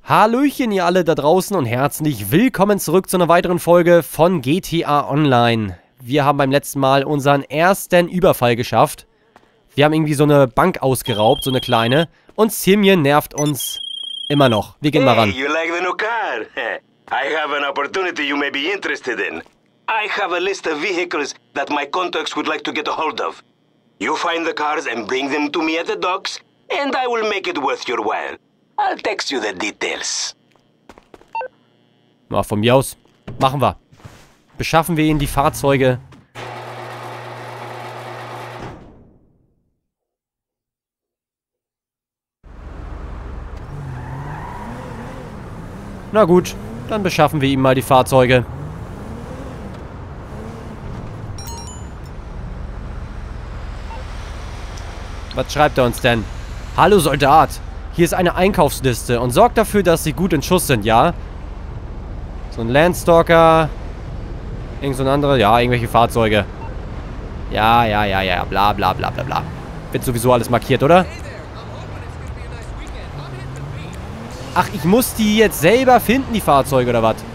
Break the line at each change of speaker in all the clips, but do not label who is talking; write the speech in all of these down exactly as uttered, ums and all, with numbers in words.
Hallöchen ihr alle da draußen und herzlich willkommen zurück zu einer weiteren Folge von G T A Online. Wir haben beim letzten Mal unseren ersten Überfall geschafft. Wir haben irgendwie so eine Bank ausgeraubt, so eine kleine. Und Simeon nervt uns immer noch. Wir gehen mal ran.
Hey, you like the new car? I have an opportunity you may be interested in. I have a list of vehicles that my contacts would like to get a hold of. You find the cars and bring them to me at the docks, and I will make it worth your while. I'll text you the details.
Na, von mir aus. Machen wir. Beschaffen wir ihnen die Fahrzeuge. Na gut, dann beschaffen wir ihm mal die Fahrzeuge. Was schreibt er uns denn? Hallo Soldat, hier ist eine Einkaufsliste und sorgt dafür, dass sie gut in Schuss sind, ja? So ein Landstalker. Irgend so ein anderer, ja, irgendwelche Fahrzeuge. Ja, ja, ja, ja, bla bla bla bla bla. Wird sowieso alles markiert, oder? Ach, ich muss die jetzt selber finden, die Fahrzeuge, oder was?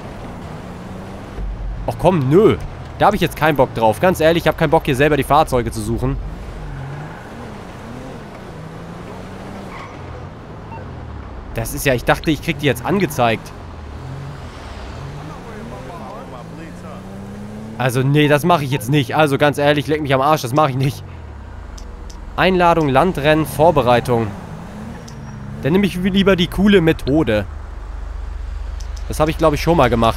Ach komm, nö. Da habe ich jetzt keinen Bock drauf. Ganz ehrlich, ich habe keinen Bock, hier selber die Fahrzeuge zu suchen. Das ist ja, ich dachte, ich krieg die jetzt angezeigt. Also, nee, das mache ich jetzt nicht. Also, ganz ehrlich, leck mich am Arsch, das mache ich nicht. Einladung, Landrennen, Vorbereitung. Dann nehme ich lieber die coole Methode. Das habe ich, glaube ich, schon mal gemacht.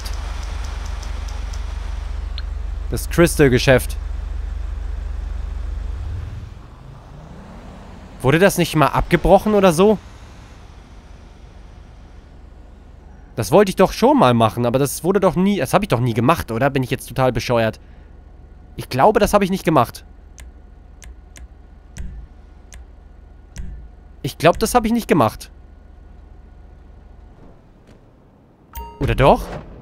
Das Crystal-Geschäft. Wurde das nicht mal abgebrochen oder so? Das wollte ich doch schon mal machen, aber das wurde doch nie... Das habe ich doch nie gemacht, oder? Bin ich jetzt total bescheuert? Ich glaube, das habe ich nicht gemacht. Ich glaube, das habe ich nicht gemacht. Oder doch?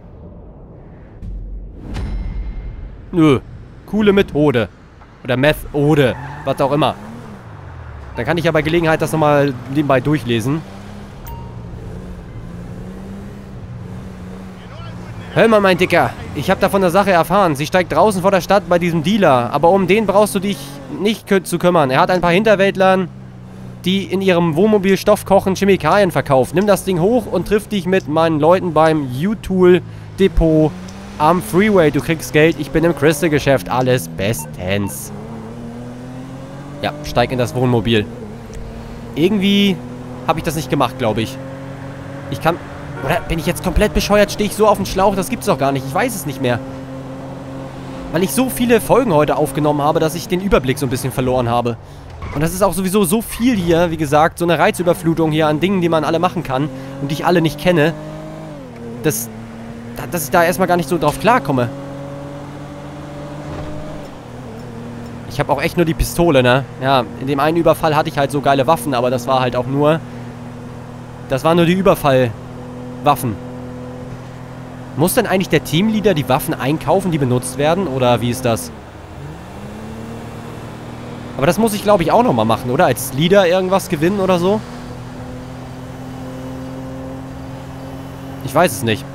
Nö. Coole Methode. Oder Methode. Was auch immer. Dann kann ich ja bei Gelegenheit das nochmal nebenbei durchlesen. Hör mal, mein Dicker. Ich habe da von der Sache erfahren. Sie steigt draußen vor der Stadt bei diesem Dealer. Aber um den brauchst du dich nicht kü- zu kümmern. Er hat ein paar Hinterwäldlern, die in ihrem Wohnmobil Stoff kochen, Chemikalien verkauft. Nimm das Ding hoch und triff dich mit meinen Leuten beim U-Tool-Depot am Freeway. Du kriegst Geld. Ich bin im Crystal-Geschäft. Alles bestens. Ja, steig in das Wohnmobil. Irgendwie habe ich das nicht gemacht, glaube ich. Ich kann... Oder bin ich jetzt komplett bescheuert? Stehe ich so auf dem Schlauch? Das gibt's doch gar nicht. Ich weiß es nicht mehr. Weil ich so viele Folgen heute aufgenommen habe, dass ich den Überblick so ein bisschen verloren habe. Und das ist auch sowieso so viel hier, wie gesagt, so eine Reizüberflutung hier an Dingen, die man alle machen kann und die ich alle nicht kenne, dass, dass ich da erstmal gar nicht so drauf klarkomme. Ich habe auch echt nur die Pistole, ne? Ja, in dem einen Überfall hatte ich halt so geile Waffen, aber das war halt auch nur... Das war nur die Überfall... Waffen. Muss denn eigentlich der Teamleader die Waffen einkaufen, die benutzt werden? Oder wie ist das? Aber das muss ich, glaube ich, auch nochmal machen, oder? Als Leader irgendwas gewinnen oder so? Ich weiß es nicht.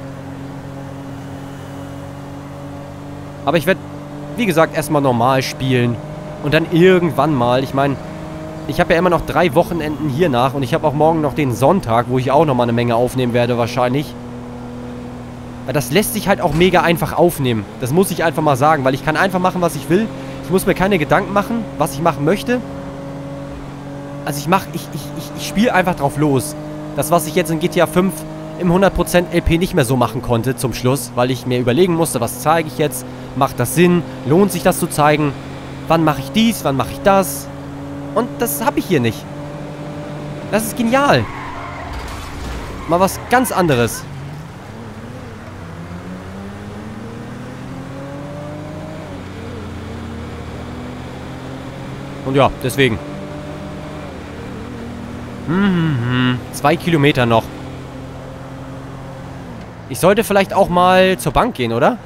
Aber ich werde, wie gesagt, erstmal normal spielen. Und dann irgendwann mal, ich meine... Ich habe ja immer noch drei Wochenenden hier nach und ich habe auch morgen noch den Sonntag, wo ich auch nochmal eine Menge aufnehmen werde wahrscheinlich. Weil das lässt sich halt auch mega einfach aufnehmen. Das muss ich einfach mal sagen, weil ich kann einfach machen, was ich will. Ich muss mir keine Gedanken machen, was ich machen möchte. Also ich mache, ich, ich, ich, ich spiele einfach drauf los. Das, was ich jetzt in G T A fünf im hundert Prozent L P nicht mehr so machen konnte zum Schluss, weil ich mir überlegen musste, was zeige ich jetzt? Macht das Sinn? Lohnt sich das zu zeigen? Wann mache ich dies? Wann mache ich das? Und das habe ich hier nicht. Das ist genial. Mal was ganz anderes. Und ja, deswegen. Mhm, zwei Kilometer noch. Ich sollte vielleicht auch mal zur Bank gehen, oder?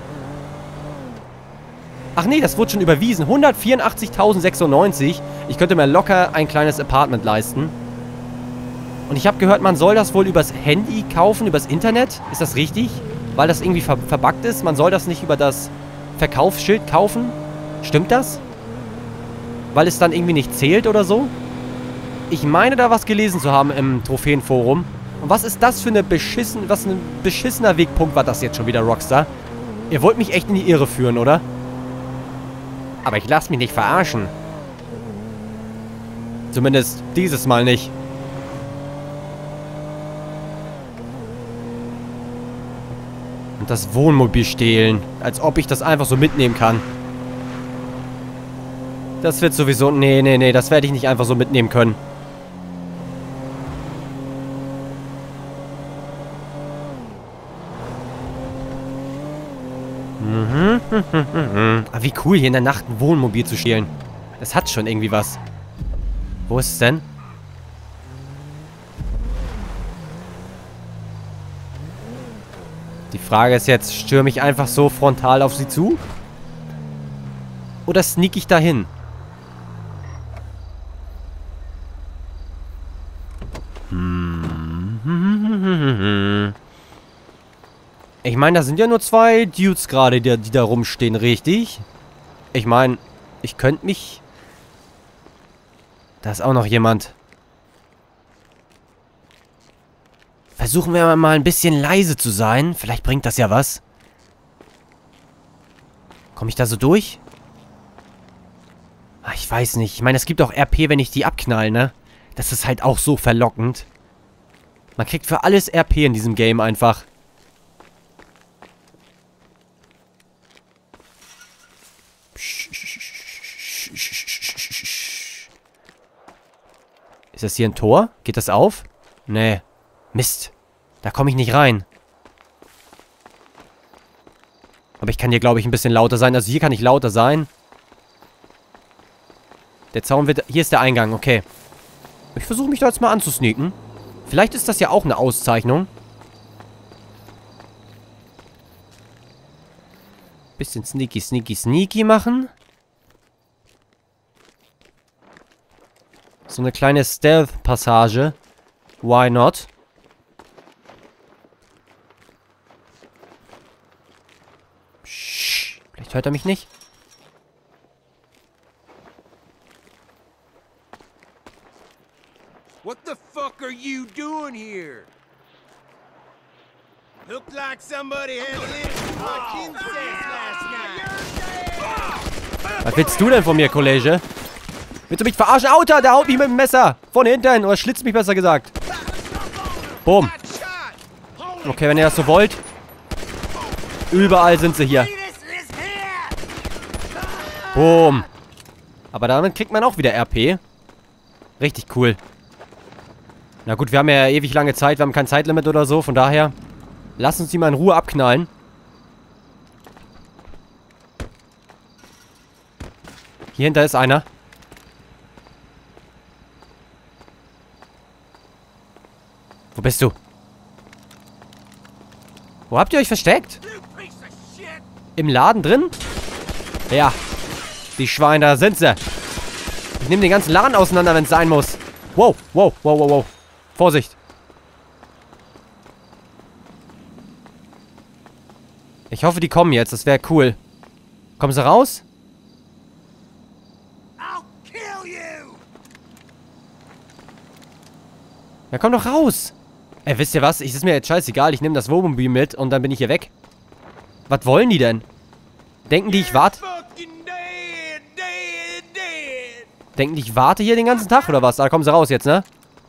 Ach nee, das wurde schon überwiesen. hundertvierundachtzigtausendsechsundneunzig. Ich könnte mir locker ein kleines Apartment leisten. Und ich habe gehört, man soll das wohl übers Handy kaufen, übers Internet. Ist das richtig? Weil das irgendwie ver verbuggt ist. Man soll das nicht über das Verkaufsschild kaufen. Stimmt das? Weil es dann irgendwie nicht zählt oder so? Ich meine, da was gelesen zu haben im Trophäenforum. Und was ist das für eine beschissen, was ein beschissener Wegpunkt war das jetzt schon wieder, Rockstar? Ihr wollt mich echt in die Irre führen, oder? Aber ich lasse mich nicht verarschen. Zumindest dieses Mal nicht. Und das Wohnmobil stehlen. Als ob ich das einfach so mitnehmen kann. Das wird sowieso... Nee, nee, nee. Das werde ich nicht einfach so mitnehmen können. Mhm. Aber wie cool, hier in der Nacht ein Wohnmobil zu stehlen. Das hat schon irgendwie was. Wo ist es denn? Die Frage ist jetzt, stürme ich einfach so frontal auf sie zu? Oder sneak ich dahin? Hm. Ich meine, da sind ja nur zwei Dudes gerade, die, die da rumstehen, richtig? Ich meine, ich könnte mich... Da ist auch noch jemand. Versuchen wir mal ein bisschen leise zu sein. Vielleicht bringt das ja was. Komme ich da so durch? Ach, ich weiß nicht. Ich meine, es gibt auch R P, wenn ich die abknall, ne? Das ist halt auch so verlockend. Man kriegt für alles R P in diesem Game einfach. Ist das hier ein Tor? Geht das auf? Nee. Mist. Da komme ich nicht rein. Aber ich kann hier, glaube ich, ein bisschen lauter sein. Also hier kann ich lauter sein. Der Zaun wird... Hier ist der Eingang, okay. Ich versuche mich da jetzt mal anzusneaken. Vielleicht ist das ja auch eine Auszeichnung. Bisschen sneaky, sneaky, sneaky machen. So eine kleine Stealth-Passage. Why not? Psst. Vielleicht hört er mich nicht.
What the fuck are you doing here? Looked like somebody had a little much incest last night.
Was willst du denn von mir, Kollege? Willst du mich verarschen? Auto, der haut mich mit dem Messer. Von hinten. Oder schlitzt mich, besser gesagt. Boom. Okay, wenn ihr das so wollt. Überall sind sie hier. Boom. Aber damit kriegt man auch wieder R P. Richtig cool. Na gut, wir haben ja ewig lange Zeit. Wir haben kein Zeitlimit oder so. Von daher, lass uns die mal in Ruhe abknallen. Hier hinter ist einer. Wo bist du? Wo habt ihr euch versteckt? Im Laden drin? Ja. Die Schweine, da sind sie. Ich nehme den ganzen Laden auseinander, wenn es sein muss. Wow, wow, wow, wow, wow. Vorsicht. Ich hoffe, die kommen jetzt. Das wäre cool. Kommen sie raus? Ja, komm doch raus. Ey, wisst ihr was? Ich, ist mir jetzt scheißegal. Ich nehme das Wohnmobil mit und dann bin ich hier weg. Was wollen die denn? Denken die, ich warte... Denken die, ich warte hier den ganzen Tag oder was? Da kommen sie raus jetzt, ne?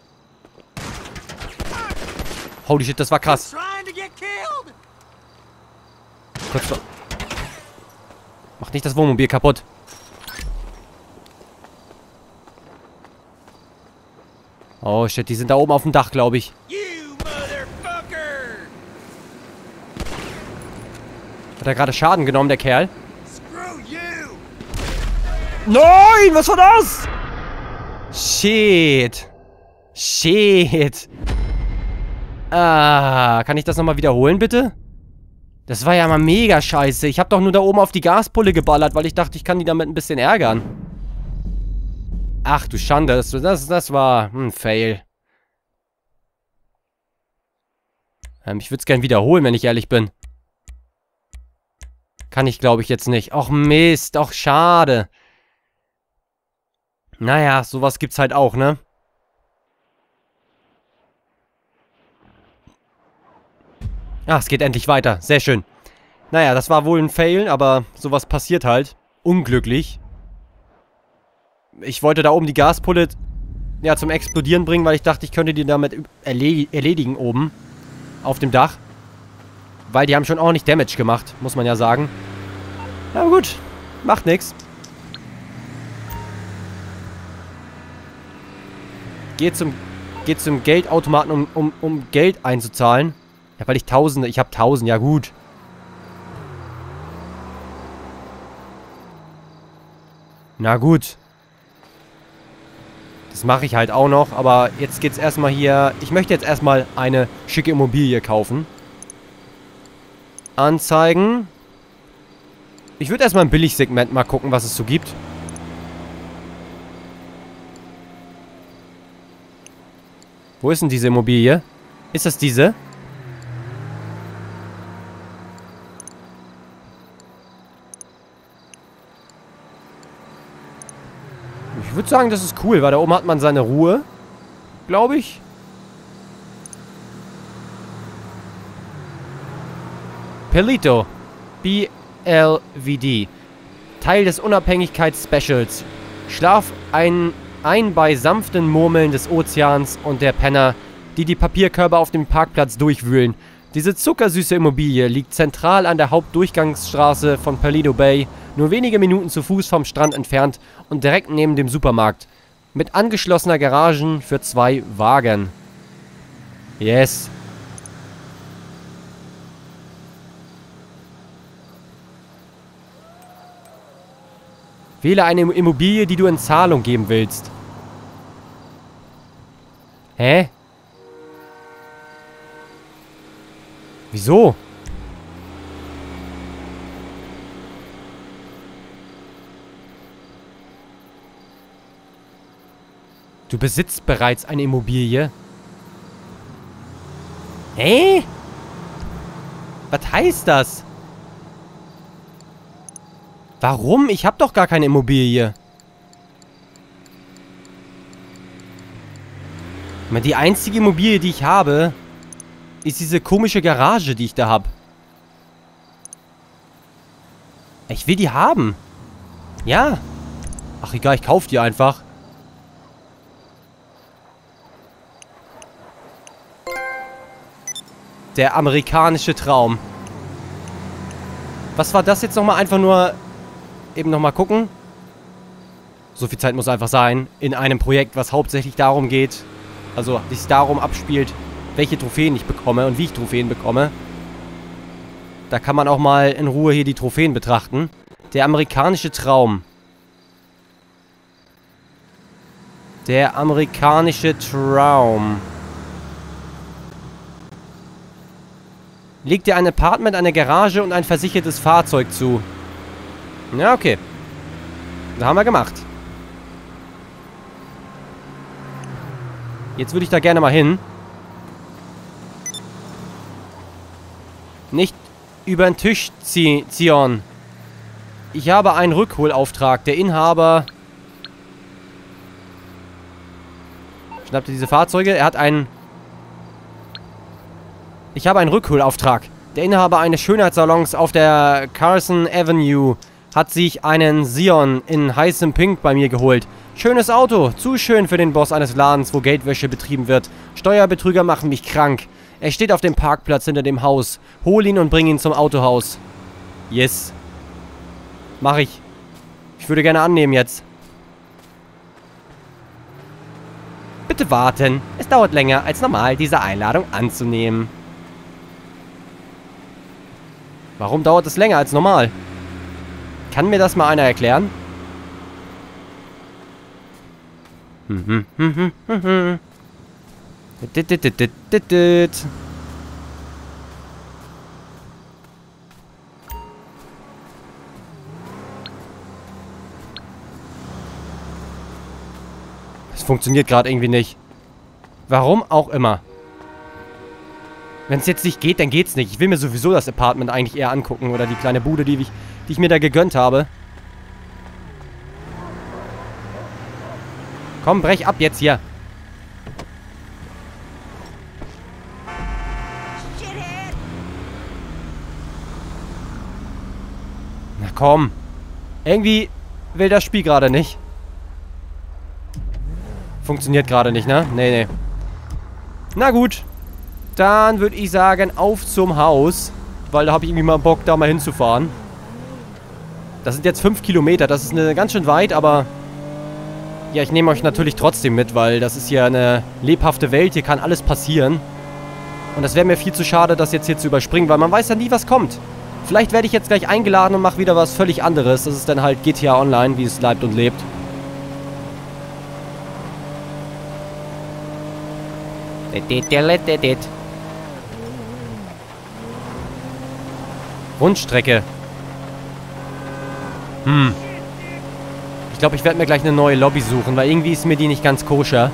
Holy shit, das war krass. Kurz vor... Mach nicht das Wohnmobil kaputt. Oh shit, die sind da oben auf dem Dach, glaube ich. Hat er gerade Schaden genommen, der Kerl? Nein, was war das? Shit. Shit. Ah, kann ich das nochmal wiederholen, bitte? Das war ja mal mega scheiße. Ich habe doch nur da oben auf die Gaspulle geballert, weil ich dachte, ich kann die damit ein bisschen ärgern. Ach du Schande, das, das, das war ein Fail. Ähm, ich würde es gerne wiederholen, wenn ich ehrlich bin. Kann ich, glaube ich, jetzt nicht. Och Mist, doch schade. Naja, sowas gibt's halt auch, ne? Ah, es geht endlich weiter. Sehr schön. Naja, das war wohl ein Fail, aber sowas passiert halt. Unglücklich. Ich wollte da oben die Gaspulle ja, zum Explodieren bringen, weil ich dachte, ich könnte die damit erle erledigen oben. Auf dem Dach. Weil die haben schon ordentlich Damage gemacht, muss man ja sagen. Na gut, macht nix. Geht zum, geht zum Geldautomaten, um, um, um Geld einzuzahlen. Ja, weil ich Tausende, ich habe Tausend, ja gut. Na gut. Das mache ich halt auch noch, aber jetzt geht's erstmal hier... Ich möchte jetzt erstmal eine schicke Immobilie kaufen. Anzeigen. Ich würde erstmal im Billigsegment mal gucken, was es so gibt. Wo ist denn diese Immobilie? Ist das diese? Ich würde sagen, das ist cool, weil da oben hat man seine Ruhe. Glaube ich. Pelito. B L V D. Teil des Unabhängigkeits-Specials. Schlaf ein, ein bei sanften Murmeln des Ozeans und der Penner, die die Papierkörbe auf dem Parkplatz durchwühlen. Diese zuckersüße Immobilie liegt zentral an der Hauptdurchgangsstraße von Paleto Bay, nur wenige Minuten zu Fuß vom Strand entfernt und direkt neben dem Supermarkt. Mit angeschlossener Garagen für zwei Wagen. Yes. Wähle eine Immobilie, die du in Zahlung geben willst. Hä? Wieso? Du besitzt bereits eine Immobilie. Hä? Was heißt das? Warum? Ich habe doch gar keine Immobilie. Die einzige Immobilie, die ich habe, ist diese komische Garage, die ich da habe. Ich will die haben. Ja. Ach egal, ich kaufe die einfach. Der amerikanische Traum. Was war das jetzt nochmal? Einfach nur... Eben nochmal gucken. So viel Zeit muss einfach sein. In einem Projekt, was hauptsächlich darum geht... Also, sich darum abspielt, welche Trophäen ich bekomme und wie ich Trophäen bekomme. Da kann man auch mal in Ruhe hier die Trophäen betrachten. Der amerikanische Traum. Der amerikanische Traum. Legt dir ein Apartment, eine Garage und ein versichertes Fahrzeug zu. Ja, okay. Das haben wir gemacht. Jetzt würde ich da gerne mal hin. Nicht über den Tisch ziehen. Ich habe einen Rückholauftrag. Der Inhaber schnappte diese Fahrzeuge. Er hat einen... Ich habe einen Rückholauftrag. Der Inhaber eines Schönheitssalons auf der Carson Avenue hat sich einen Sion in heißem Pink bei mir geholt. Schönes Auto. Zu schön für den Boss eines Ladens, wo Geldwäsche betrieben wird. Steuerbetrüger machen mich krank. Er steht auf dem Parkplatz hinter dem Haus. Hol ihn und bring ihn zum Autohaus. Yes. Mach ich. Ich würde gerne annehmen jetzt. Bitte warten. Es dauert länger als normal, diese Einladung anzunehmen. Warum dauert es länger als normal? Kann mir das mal einer erklären? Hm, hm, hm, hm, hm. Dit, dit, dit, dit, dit, dit. Das funktioniert gerade irgendwie nicht. Warum auch immer. Wenn es jetzt nicht geht, dann geht's nicht. Ich will mir sowieso das Apartment eigentlich eher angucken. Oder die kleine Bude, die ich, die ich mir da gegönnt habe. Komm, brech ab jetzt hier. Na komm. Irgendwie will das Spiel gerade nicht. Funktioniert gerade nicht, ne? Nee, nee. Na gut. Dann würde ich sagen, auf zum Haus. Weil da habe ich irgendwie mal Bock, da mal hinzufahren. Das sind jetzt fünf Kilometer. Das ist eine ganz schön weit, aber... Ja, ich nehme euch natürlich trotzdem mit, weil das ist hier eine lebhafte Welt. Hier kann alles passieren. Und das wäre mir viel zu schade, das jetzt hier zu überspringen, weil man weiß ja nie, was kommt. Vielleicht werde ich jetzt gleich eingeladen und mache wieder was völlig anderes. Das ist dann halt G T A Online, wie es leibt und lebt. Rundstrecke. Hm. Ich glaube, ich werde mir gleich eine neue Lobby suchen, weil irgendwie ist mir die nicht ganz koscher.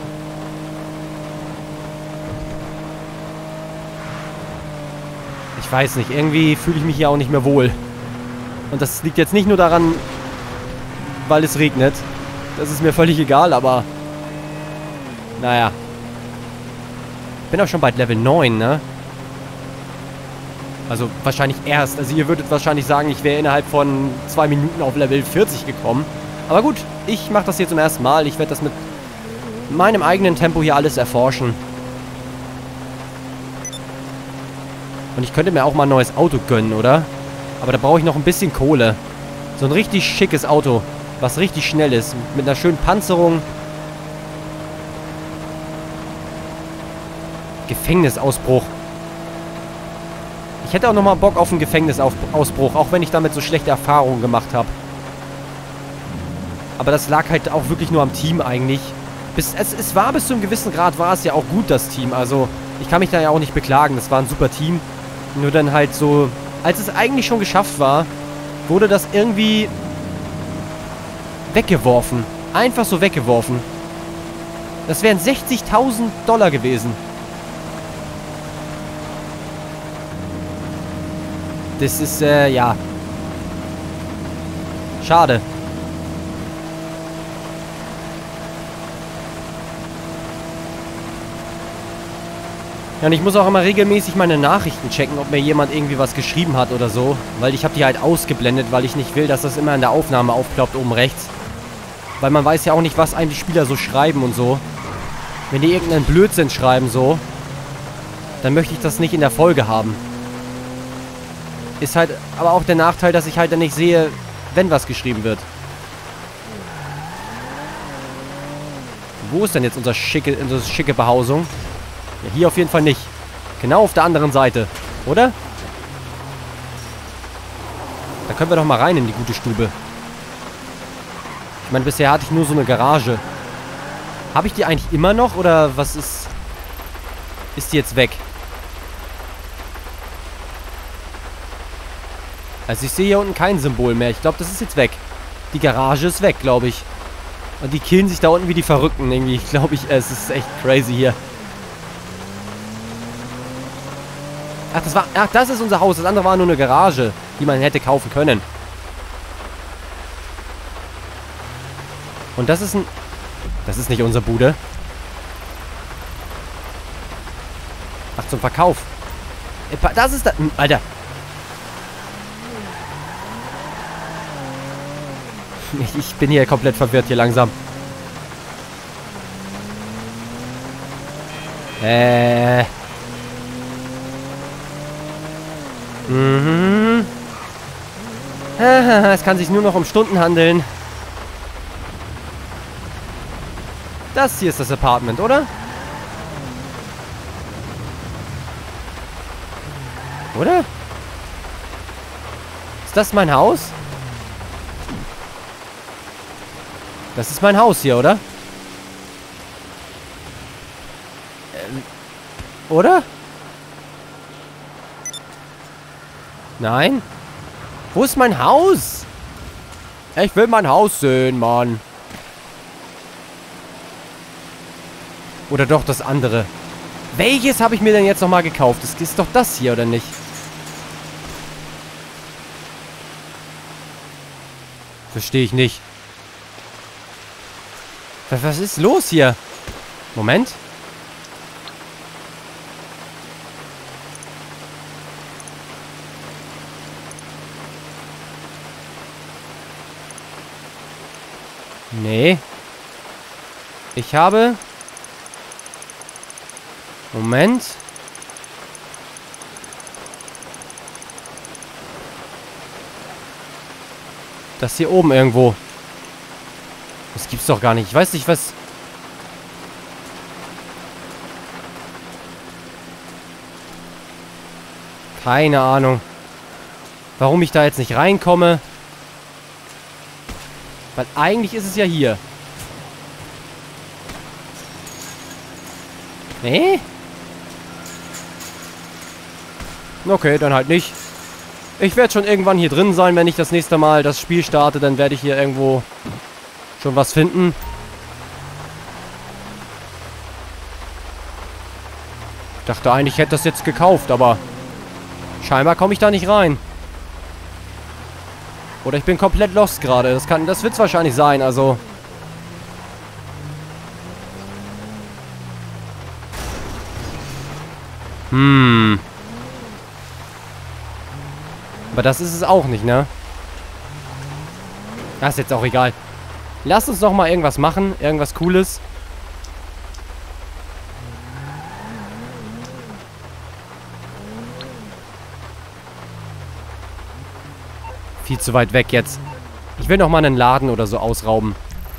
Ich weiß nicht, irgendwie fühle ich mich hier auch nicht mehr wohl. Und das liegt jetzt nicht nur daran, weil es regnet. Das ist mir völlig egal, aber... Naja. Ich bin auch schon bald Level neun, ne? Also wahrscheinlich erst. Also ihr würdet wahrscheinlich sagen, ich wäre innerhalb von zwei Minuten auf Level vierzig gekommen. Aber gut, ich mache das hier zum ersten Mal. Ich werde das mit meinem eigenen Tempo hier alles erforschen. Und ich könnte mir auch mal ein neues Auto gönnen, oder? Aber da brauche ich noch ein bisschen Kohle. So ein richtig schickes Auto, was richtig schnell ist. Mit einer schönen Panzerung. Gefängnisausbruch. Ich hätte auch nochmal Bock auf einen Gefängnisausbruch, auch wenn ich damit so schlechte Erfahrungen gemacht habe. Aber das lag halt auch wirklich nur am Team eigentlich. Bis, es, es war bis zu einem gewissen Grad, war es ja auch gut, das Team. Also ich kann mich da ja auch nicht beklagen. Das war ein super Team. Nur dann halt so, als es eigentlich schon geschafft war, wurde das irgendwie weggeworfen. Einfach so weggeworfen. Das wären sechzigtausend Dollar gewesen. Das ist, äh, ja. Schade. Ja, und ich muss auch immer regelmäßig meine Nachrichten checken, ob mir jemand irgendwie was geschrieben hat oder so. Weil ich habe die halt ausgeblendet, weil ich nicht will, dass das immer in der Aufnahme aufploppt oben rechts. Weil man weiß ja auch nicht, was einem die Spieler so schreiben und so. Wenn die irgendeinen Blödsinn schreiben so, dann möchte ich das nicht in der Folge haben. Ist halt aber auch der Nachteil, dass ich halt dann nicht sehe, wenn was geschrieben wird. Wo ist denn jetzt unsere schicke, unsere schicke Behausung? Ja, hier auf jeden Fall nicht. Genau auf der anderen Seite. Oder? Da können wir doch mal rein in die gute Stube. Ich meine, bisher hatte ich nur so eine Garage. Habe ich die eigentlich immer noch? Oder was ist... Ist die jetzt weg? Also ich sehe hier unten kein Symbol mehr. Ich glaube, das ist jetzt weg. Die Garage ist weg, glaube ich. Und die killen sich da unten wie die Verrückten irgendwie. Ich glaube, ich, es ist echt crazy hier. Ach, das war... Ach, das ist unser Haus. Das andere war nur eine Garage, die man hätte kaufen können. Und das ist ein... Das ist nicht unsere Bude. Ach, zum Verkauf. Das ist da... Alter. Ich, ich bin hier komplett verwirrt hier langsam. Äh... Mhm. Es kann sich nur noch um Stunden handeln. Das hier ist das Apartment, oder? Oder? Ist das mein Haus? Das ist mein Haus hier, oder? Ähm, oder? Nein? Wo ist mein Haus? Ich will mein Haus sehen, Mann. Oder doch das andere. Welches habe ich mir denn jetzt nochmal gekauft? Das ist doch das hier, oder nicht? Verstehe ich nicht. Was, was ist los hier? Moment. Nee. Ich habe... Moment. Das hier oben irgendwo. Das gibt's doch gar nicht. Ich weiß nicht, was... Keine Ahnung. Warum ich da jetzt nicht reinkomme. Weil eigentlich ist es ja hier. Nee? Okay, dann halt nicht. Ich werde schon irgendwann hier drin sein, wenn ich das nächste Mal das Spiel starte. Dann werde ich hier irgendwo schon was finden. Ich dachte eigentlich, ich hätte das jetzt gekauft, aber scheinbar komme ich da nicht rein. Oder ich bin komplett lost gerade. Das kann, das wird es wahrscheinlich sein, also... Hm. Aber das ist es auch nicht, ne? Das ist jetzt auch egal. Lass uns doch mal irgendwas machen. Irgendwas Cooles. Viel zu weit weg jetzt. Ich will noch mal einen Laden oder so ausrauben.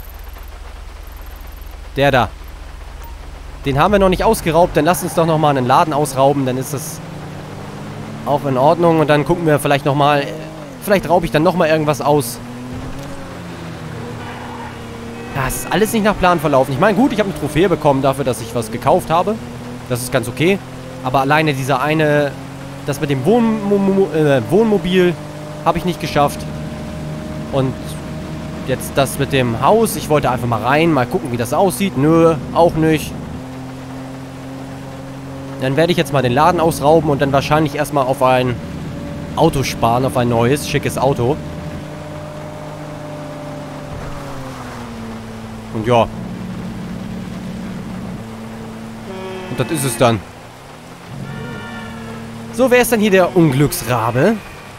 Der da. Den haben wir noch nicht ausgeraubt. Dann lasst uns doch noch mal einen Laden ausrauben. Dann ist das auch in Ordnung. Und dann gucken wir vielleicht noch mal... Vielleicht raube ich dann noch mal irgendwas aus. Ja, es ist alles nicht nach Plan verlaufen. Ich meine, gut, ich habe eine Trophäe bekommen dafür, dass ich was gekauft habe. Das ist ganz okay. Aber alleine dieser eine... Das mit dem Wohnmo äh, Wohnmobil habe ich nicht geschafft. Und jetzt das mit dem Haus. Ich wollte einfach mal rein, mal gucken, wie das aussieht. Nö, auch nicht. Dann werde ich jetzt mal den Laden ausrauben und dann wahrscheinlich erstmal auf ein Auto sparen, auf ein neues, schickes Auto. Und ja. Und das ist es dann. So, wer ist denn hier der Unglücksrabe?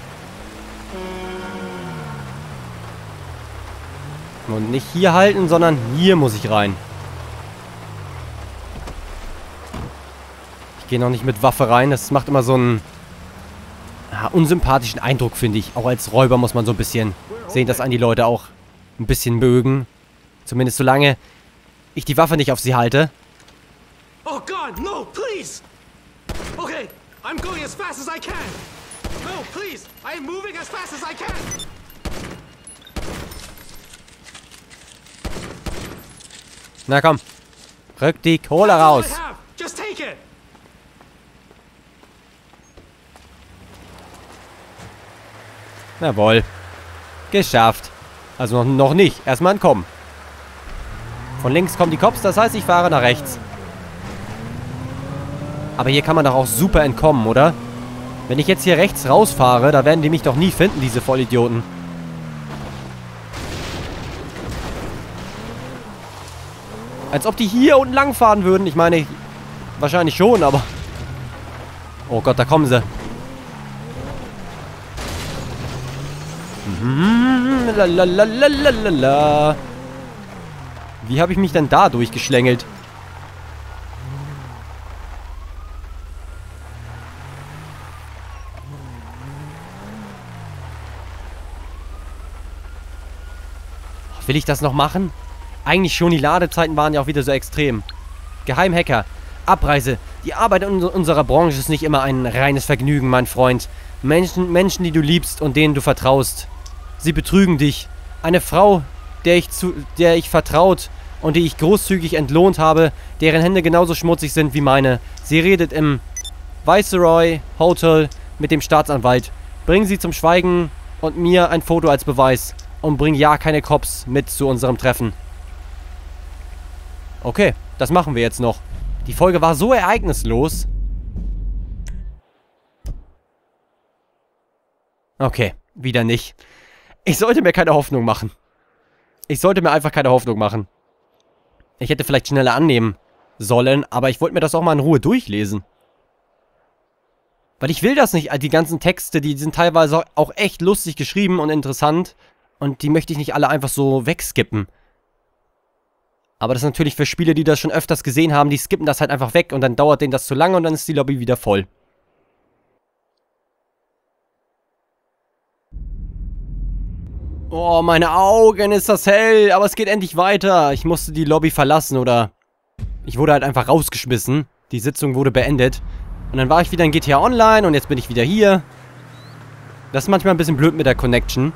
Und nicht hier halten, sondern hier muss ich rein. Ich gehe noch nicht mit Waffe rein. Das macht immer so einen ja, unsympathischen Eindruck, finde ich. Auch als Räuber muss man so ein bisschen sehen, dass einen die Leute auch ein bisschen mögen. Zumindest solange ich die Waffe nicht auf sie halte.
Oh God, no, please! Okay, I'm going as fast as I can! No, please! I am moving as fast as I can!
Na komm. Rück die Kohle raus.
Just take it!
Jawohl. Geschafft. Also noch, noch nicht. Erstmal entkommen. Von links kommen die Cops, das heißt, ich fahre nach rechts. Aber hier kann man doch auch super entkommen, oder? Wenn ich jetzt hier rechts rausfahre, da werden die mich doch nie finden, diese Vollidioten. Als ob die hier unten lang fahren würden. Ich meine, wahrscheinlich schon, aber... Oh Gott, da kommen sie. Lalalalalalala. Wie habe ich mich denn da durchgeschlängelt? Will ich das noch machen? Eigentlich schon, die Ladezeiten waren ja auch wieder so extrem. Geheimhacker. Abreise. Die Arbeit in unserer Branche ist nicht immer ein reines Vergnügen, mein Freund. Menschen, Menschen, die du liebst und denen du vertraust. Sie betrügen dich. Eine Frau, der ich, zu, der ich vertraut und die ich großzügig entlohnt habe, deren Hände genauso schmutzig sind wie meine. Sie redet im Viceroy Hotel mit dem Staatsanwalt. Bring sie zum Schweigen und mir ein Foto als Beweis. Und bring ja keine Cops mit zu unserem Treffen. Okay, das machen wir jetzt noch. Die Folge war so ereignislos. Okay, wieder nicht. Ich sollte mir keine Hoffnung machen. Ich sollte mir einfach keine Hoffnung machen. Ich hätte vielleicht schneller annehmen sollen, aber ich wollte mir das auch mal in Ruhe durchlesen. Weil ich will das nicht, die ganzen Texte, die sind teilweise auch echt lustig geschrieben und interessant. Und die möchte ich nicht alle einfach so wegskippen. Aber das ist natürlich für Spiele, die das schon öfters gesehen haben, die skippen das halt einfach weg und dann dauert denen das zu lange und dann ist die Lobby wieder voll. Oh, meine Augen, ist das hell, aber es geht endlich weiter. Ich musste die Lobby verlassen oder ich wurde halt einfach rausgeschmissen. Die Sitzung wurde beendet. Und dann war ich wieder in G T A Online und jetzt bin ich wieder hier. Das ist manchmal ein bisschen blöd mit der Connection.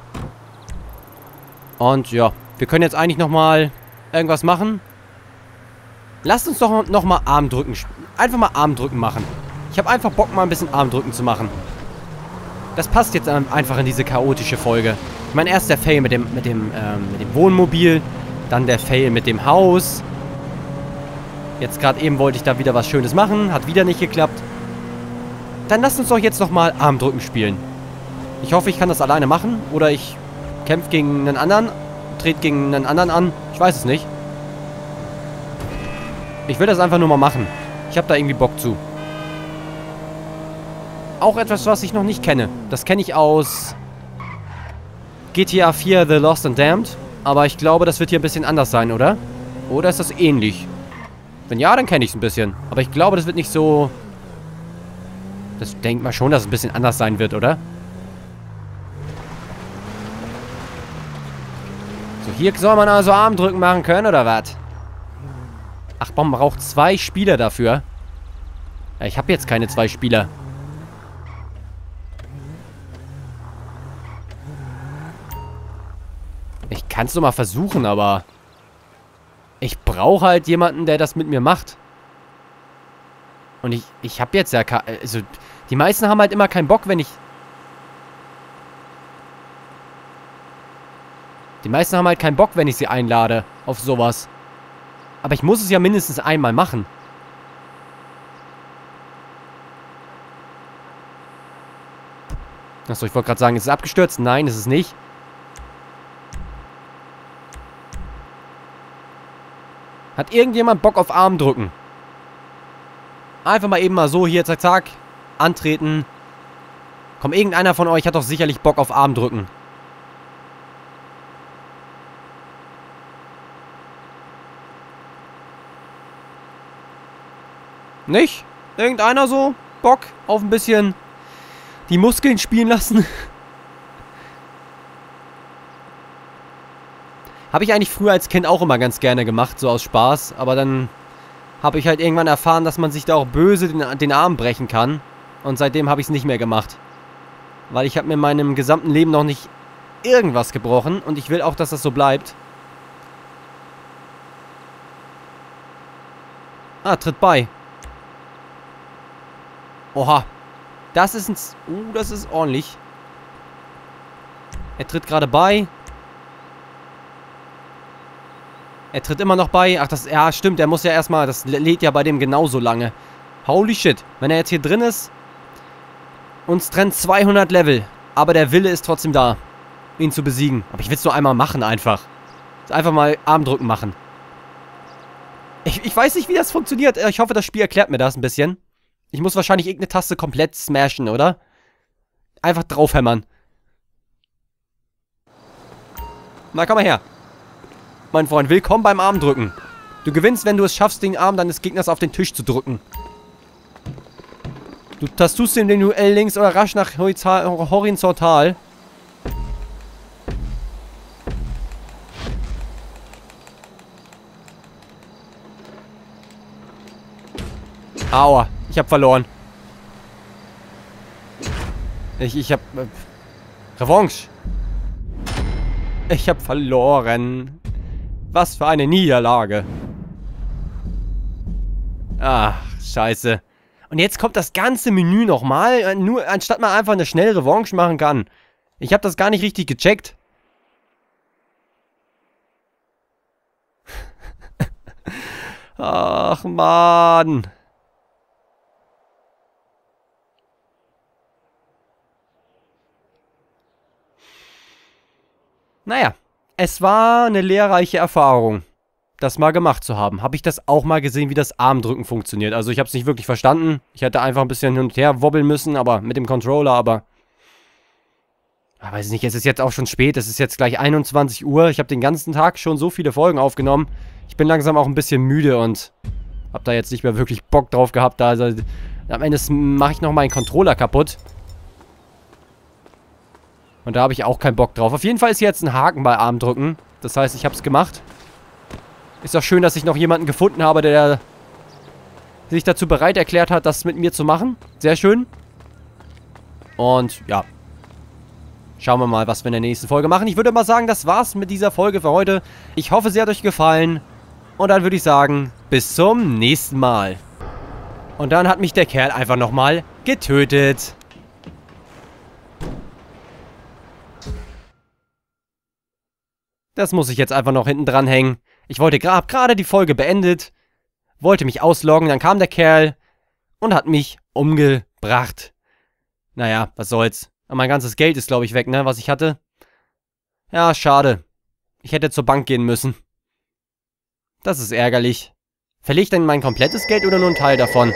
Und ja, wir können jetzt eigentlich nochmal irgendwas machen. Lasst uns doch nochmal Armdrücken. Einfach mal Armdrücken machen. Ich habe einfach Bock, mal ein bisschen Armdrücken zu machen. Das passt jetzt einfach in diese chaotische Folge. Ich meine, erst der Fail mit dem, mit dem, ähm, mit dem Wohnmobil. Dann der Fail mit dem Haus. Jetzt gerade eben wollte ich da wieder was Schönes machen. Hat wieder nicht geklappt. Dann lasst uns doch jetzt nochmal Armdrücken spielen. Ich hoffe, ich kann das alleine machen. Oder ich kämpfe gegen einen anderen. Trete gegen einen anderen an. Ich weiß es nicht. Ich will das einfach nur mal machen. Ich habe da irgendwie Bock zu. Auch etwas, was ich noch nicht kenne. Das kenne ich aus G T A vier The Lost and Damned. Aber ich glaube, das wird hier ein bisschen anders sein, oder? Oder ist das ähnlich? Wenn ja, dann kenne ich es ein bisschen. Aber ich glaube, das wird nicht so... Das denkt man schon, dass es ein bisschen anders sein wird, oder? So, hier soll man also Armdrücken machen können, oder was? Ach, man braucht zwei Spieler dafür. Ja, ich habe jetzt keine zwei Spieler. Ich kann es doch mal versuchen, aber... Ich brauche halt jemanden, der das mit mir macht. Und ich, ich habe jetzt ja... Also, die meisten haben halt immer keinen Bock, wenn ich... Die meisten haben halt keinen Bock, wenn ich sie einlade auf sowas. Aber ich muss es ja mindestens einmal machen. Achso, ich wollte gerade sagen, ist es abgestürzt? Nein, ist es nicht. Hat irgendjemand Bock auf Armdrücken? Einfach mal eben mal so hier, zack, zack. Antreten. Komm, irgendeiner von euch hat doch sicherlich Bock auf Armdrücken. Nicht? Irgendeiner so? Bock auf ein bisschen die Muskeln spielen lassen? Habe ich eigentlich früher als Kind auch immer ganz gerne gemacht, so aus Spaß. Aber dann habe ich halt irgendwann erfahren, dass man sich da auch böse den, den Arm brechen kann. Und seitdem habe ich es nicht mehr gemacht. Weil ich habe mir in meinem gesamten Leben noch nicht irgendwas gebrochen. Und ich will auch, dass das so bleibt. Ah, tritt bei. Oha. Das ist ein... Uh, das ist ordentlich. Er tritt gerade bei. Er tritt immer noch bei. Ach, das... Ja, stimmt. Der muss ja erstmal... Das lädt ja bei dem genauso lange. Holy shit. Wenn er jetzt hier drin ist... Uns trennt zweihundert Level. Aber der Wille ist trotzdem da. Ihn zu besiegen. Aber ich will es nur einmal machen einfach. Einfach mal Armdrücken machen. Ich, ich weiß nicht, wie das funktioniert. Ich hoffe, das Spiel erklärt mir das ein bisschen. Ich muss wahrscheinlich irgendeine Taste komplett smashen, oder? Einfach draufhämmern. Na, komm mal her. Mein Freund, willkommen beim Armdrücken. Du gewinnst, wenn du es schaffst, den Arm deines Gegners auf den Tisch zu drücken. Du das tust du, indem du L links oder rasch nach horizontal. Aua, ich hab verloren. Ich, ich hab... Äh, Revanche. Ich hab verloren. Was für eine Niederlage. Ach, scheiße. Und jetzt kommt das ganze Menü nochmal, nur anstatt man einfach eine schnelle Revanche machen kann. Ich habe das gar nicht richtig gecheckt. Ach, Mann. Naja, es war eine lehrreiche Erfahrung, das mal gemacht zu haben. Habe ich das auch mal gesehen, wie das Armdrücken funktioniert. Also ich habe es nicht wirklich verstanden. Ich hätte einfach ein bisschen hin und her wobbeln müssen, aber mit dem Controller, aber... Ich weiß nicht, es ist jetzt auch schon spät. Es ist jetzt gleich einundzwanzig Uhr. Ich habe den ganzen Tag schon so viele Folgen aufgenommen. Ich bin langsam auch ein bisschen müde und habe da jetzt nicht mehr wirklich Bock drauf gehabt. Da, also, am Ende mache ich noch meinen Controller kaputt. Und da habe ich auch keinen Bock drauf. Auf jeden Fall ist hier jetzt ein Haken bei Armdrücken. Das heißt, ich habe es gemacht. Ist doch schön, dass ich noch jemanden gefunden habe, der sich dazu bereit erklärt hat, das mit mir zu machen. Sehr schön. Und ja. Schauen wir mal, was wir in der nächsten Folge machen. Ich würde mal sagen, das war's mit dieser Folge für heute. Ich hoffe, sie hat euch gefallen. Und dann würde ich sagen, bis zum nächsten Mal. Und dann hat mich der Kerl einfach nochmal getötet. Das muss ich jetzt einfach noch hinten dran hängen. Ich wollte gerade gerade die Folge beendet, wollte mich ausloggen, dann kam der Kerl und hat mich umgebracht. Naja, was soll's. Aber mein ganzes Geld ist, glaube ich, weg, ne, was ich hatte. Ja, schade. Ich hätte zur Bank gehen müssen. Das ist ärgerlich. Verliere ich denn mein komplettes Geld oder nur einen Teil davon?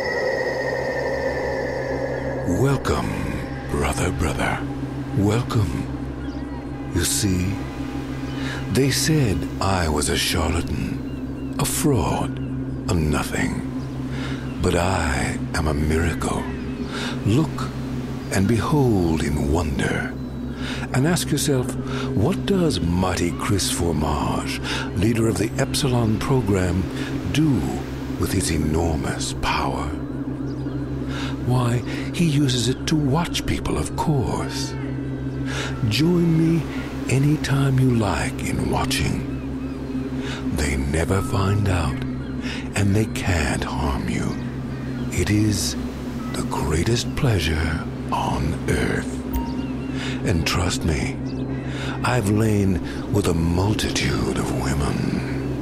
Welcome, brother, brother. Welcome. You see... They said I was a charlatan, a fraud, a nothing. But I am a miracle. Look and behold in wonder. And ask yourself, what does mighty Chris Formage, leader of the Epsilon program, do with his enormous power? Why, he uses it to watch people, of course. Join me anytime you like in watching. They never find out, and they can't harm you. It is the greatest pleasure on earth. And trust me, I've lain with a multitude of women.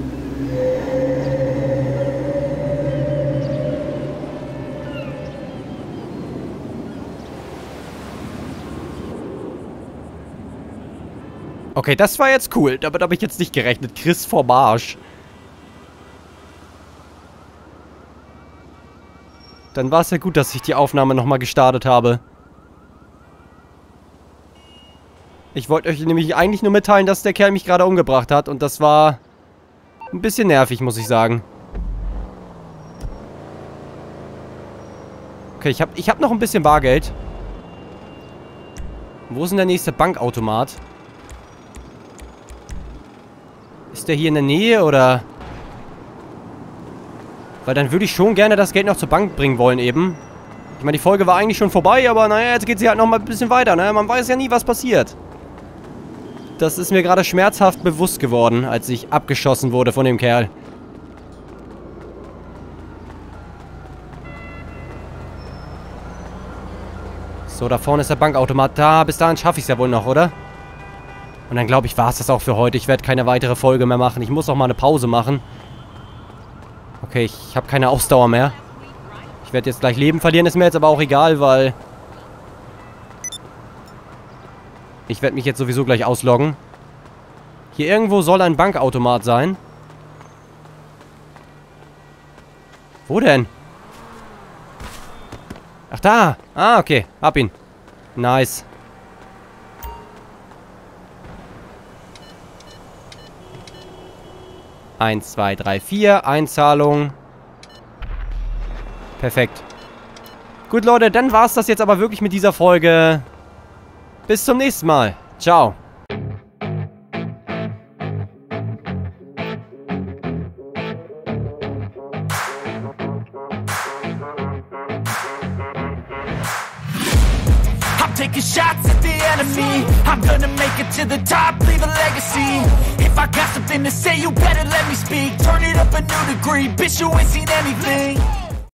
Okay, das war jetzt cool. Damit habe ich jetzt nicht gerechnet. Chris Formage. Dann war es ja gut, dass ich die Aufnahme nochmal gestartet habe. Ich wollte euch nämlich eigentlich nur mitteilen, dass der Kerl mich gerade umgebracht hat. Und das war ein bisschen nervig, muss ich sagen. Okay, ich habe ich hab noch ein bisschen Bargeld. Wo ist denn der nächste Bankautomat? Ist der hier in der Nähe, oder? Weil dann würde ich schon gerne das Geld noch zur Bank bringen wollen eben. Ich meine, die Folge war eigentlich schon vorbei, aber naja, jetzt geht sie halt noch mal ein bisschen weiter, ne? Man weiß ja nie, was passiert. Das ist mir gerade schmerzhaft bewusst geworden, als ich abgeschossen wurde von dem Kerl. So, da vorne ist der Bankautomat. Da, bis dahin schaffe ich es ja wohl noch, oder? Und dann glaube ich, war es das auch für heute. Ich werde keine weitere Folge mehr machen. Ich muss auch mal eine Pause machen. Okay, ich habe keine Ausdauer mehr. Ich werde jetzt gleich Leben verlieren. Ist mir jetzt aber auch egal, weil... Ich werde mich jetzt sowieso gleich ausloggen. Hier irgendwo soll ein Bankautomat sein. Wo denn? Ach, da. Ah, okay. Hab ihn. Nice. Eins, zwei, drei, vier. Einzahlung. Perfekt. Gut, Leute, dann war es das jetzt aber wirklich mit dieser Folge. Bis zum nächsten Mal. Ciao.
Taking shots at the enemy. I'm gonna make it to the top, leave a legacy. If I got something to say, you better let me speak. Turn it up a new degree, bitch, you ain't seen anything.